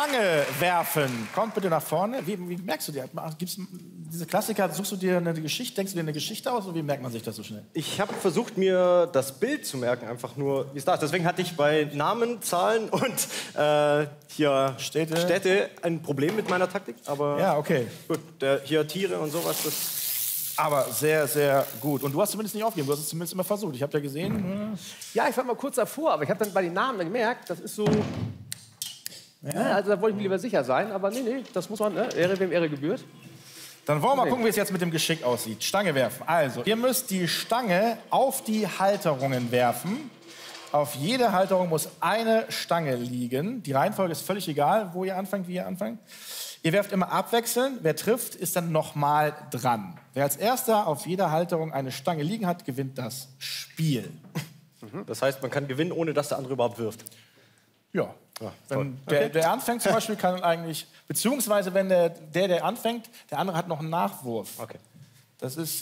Stange werfen. Kommt bitte nach vorne. Wie merkst du dir? Gibt's diese Klassiker, suchst du dir eine Geschichte, denkst du dir eine Geschichte aus oder wie merkt man sich das so schnell? Ich habe versucht, mir das Bild zu merken, einfach nur, wie es da ist. Deswegen hatte ich bei Namen, Zahlen und hier Städte ein Problem mit meiner Taktik. Aber ja, okay. Gut, hier Tiere und sowas, das... Aber sehr, sehr gut. Und du hast zumindest nicht aufgegeben, du hast es zumindest immer versucht. Ich habe ja gesehen... Ja, ich war mal kurz davor, aber ich habe dann bei den Namen gemerkt, das ist so... Ja, also da wollte ich mir lieber sicher sein, aber nee, das muss man, Ehre wem Ehre gebührt. Dann wollen wir mal gucken, wie es jetzt mit dem Geschick aussieht. Stange werfen. Also, ihr müsst die Stange auf die Halterungen werfen. Auf jede Halterung muss eine Stange liegen. Die Reihenfolge ist völlig egal, wo ihr anfangt, wie ihr anfangt. Ihr werft immer abwechselnd. Wer trifft, ist dann nochmal dran. Wer als erster auf jeder Halterung eine Stange liegen hat, gewinnt das Spiel. Das heißt, man kann gewinnen, ohne dass der andere überhaupt wirft. Ja. Wenn der anfängt zum Beispiel, kann eigentlich, beziehungsweise wenn der anfängt, der andere hat noch einen Nachwurf. Okay. Das ist,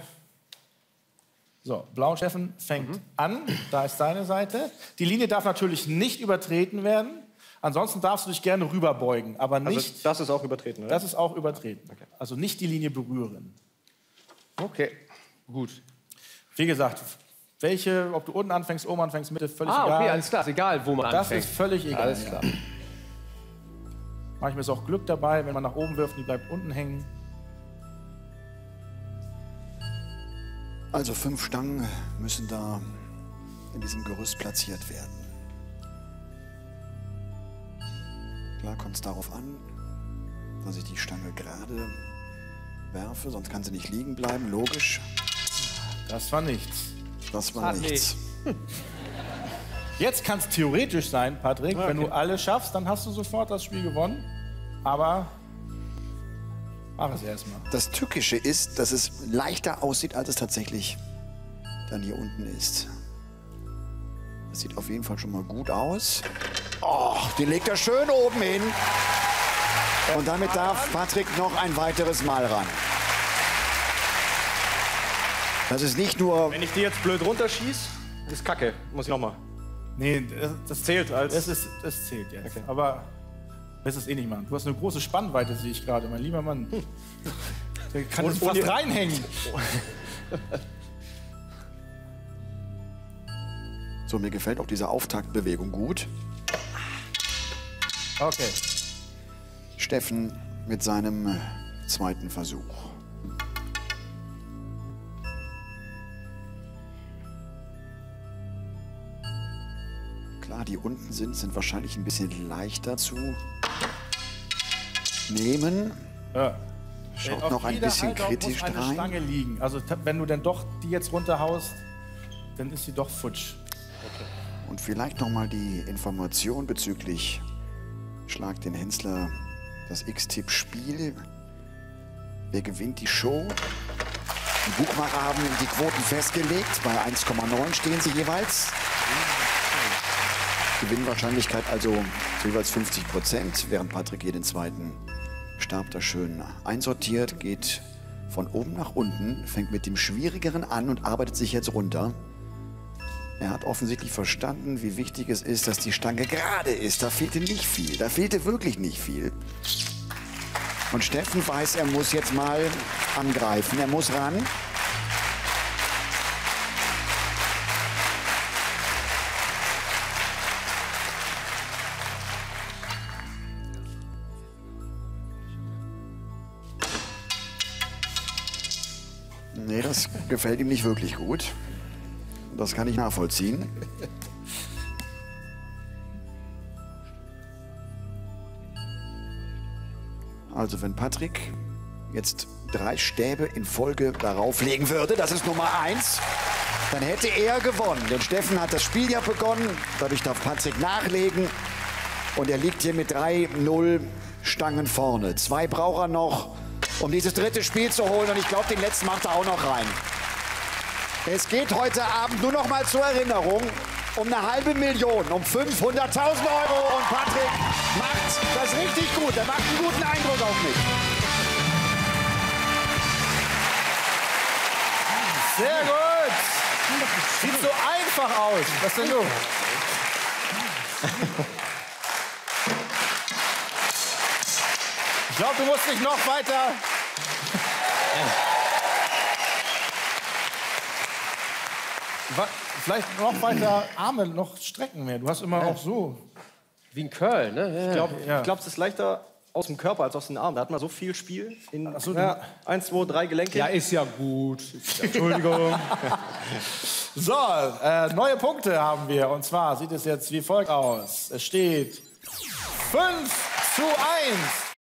so, Blau-Steffen fängt an, da ist deine Seite. Die Linie darf natürlich nicht übertreten werden, ansonsten darfst du dich gerne rüberbeugen, aber nicht... Also das ist auch übertreten, oder? Das ist auch übertreten. Okay. Also nicht die Linie berühren. Okay, gut. Wie gesagt, ob du unten anfängst, oben anfängst, Mitte, völlig egal. Okay, alles klar, ist egal, wo man anfängt. Das ist völlig egal. Alles klar. Ja. Manchmal ist auch Glück dabei, wenn man nach oben wirft, die bleibt unten hängen. Also 5 Stangen müssen da in diesem Gerüst platziert werden. Klar kommt es darauf an, dass ich die Stange gerade werfe, sonst kann sie nicht liegen bleiben, logisch. Das war nichts. Das war nichts. Nee. Jetzt kann es theoretisch sein, Patrick, okay. wenn du alle schaffst, dann hast du sofort das Spiel gewonnen. Aber mach es erstmal. Das Tückische ist, dass es leichter aussieht, als es tatsächlich dann hier unten ist. Das sieht auf jeden Fall schon mal gut aus. Oh, den legt er schön oben hin. Und damit darf Patrick noch ein weiteres Mal ran. Das ist nicht nur... Wenn ich die jetzt blöd runterschieße, ist Kacke. Muss ich nochmal. Nee, das Zählt als... Das zählt jetzt. Okay. Aber das ist eh nicht machen. Du hast eine große Spannweite, sehe ich gerade, mein lieber Mann. Der kann uns fast reinhängen. So, mir gefällt auch diese Auftaktbewegung gut. Okay. Steffen mit seinem zweiten Versuch. Klar, die unten sind wahrscheinlich ein bisschen leichter zu nehmen. Ja. Schaut noch ein bisschen kritisch muss eine rein. Stange liegen. Also wenn du dann doch die jetzt runterhaust, dann ist sie doch futsch. Okay. Und vielleicht noch mal die Information bezüglich Schlag den Hensler, das X-Tipp-Spiel. Wer gewinnt die Show? Die Buchmacher haben die Quoten festgelegt. Bei 1,9 stehen sie jeweils. Gewinnwahrscheinlichkeit also jeweils 50%, während Patrick hier den zweiten Stab da schön einsortiert, geht von oben nach unten, fängt mit dem Schwierigeren an und arbeitet sich jetzt runter. Er hat offensichtlich verstanden, wie wichtig es ist, dass die Stange gerade ist. Da fehlte nicht viel, da fehlte wirklich nicht viel. Und Steffen weiß, er muss jetzt mal angreifen, er muss ran. Nee, das gefällt ihm nicht wirklich gut. Das kann ich nachvollziehen. Also wenn Patrick jetzt 3 Stäbe in Folge darauf legen würde, das ist Nummer 1, dann hätte er gewonnen. Denn Steffen hat das Spiel ja begonnen, dadurch darf Patrick nachlegen. Und er liegt hier mit 3-0 Stangen vorne. 2 braucht er noch, um dieses dritte Spiel zu holen. Und ich glaube, den letzten macht er auch noch rein. Es geht heute Abend nur noch mal zur Erinnerung um eine halbe Million, um 500.000 €. Und Patrick macht das richtig gut. Er macht einen guten Eindruck auf mich. Sehr gut. Sieht so einfach aus. Was denn du? glaube, du musst dich noch weiter... Vielleicht noch weiter Arme noch strecken mehr. Du hast immer auch so. Wie in Köln, ne? Ich glaube, es ist leichter aus dem Körper als aus den Armen. Da hat man so viel Spiel. In, so, 1, 2, 3 Gelenke. Ja, ist ja gut. Entschuldigung. So, neue Punkte haben wir. Und zwar sieht es jetzt wie folgt aus. Es steht 5:1.